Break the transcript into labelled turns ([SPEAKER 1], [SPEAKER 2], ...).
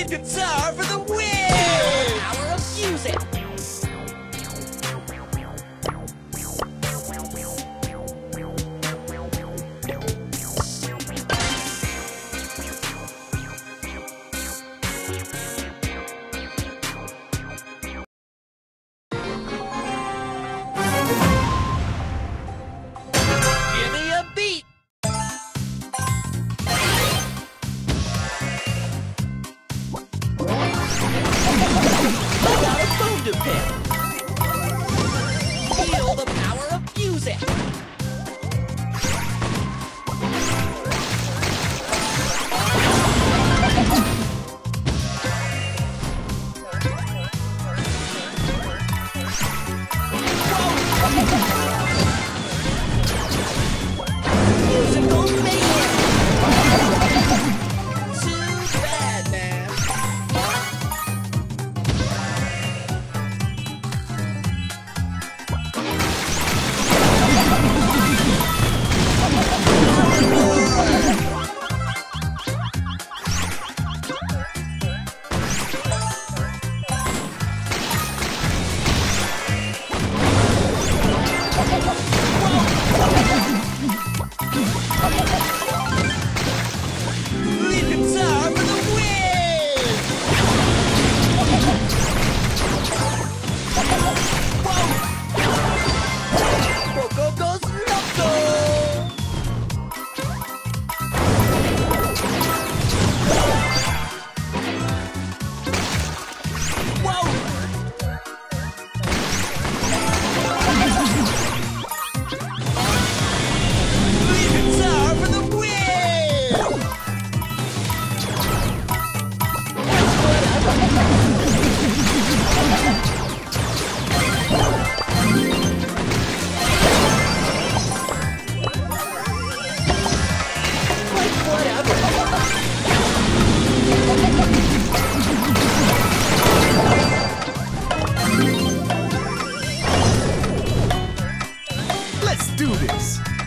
[SPEAKER 1] Lead guitar for the win! Power of music! Give me a beat! I got a bone to pick! Feel the power of music! Musical mayhem! Too bad, man! Lead guitar for the win! Whoa! Poco goes loco! Lead guitar for the win! Like whatever.
[SPEAKER 2] Let's do this!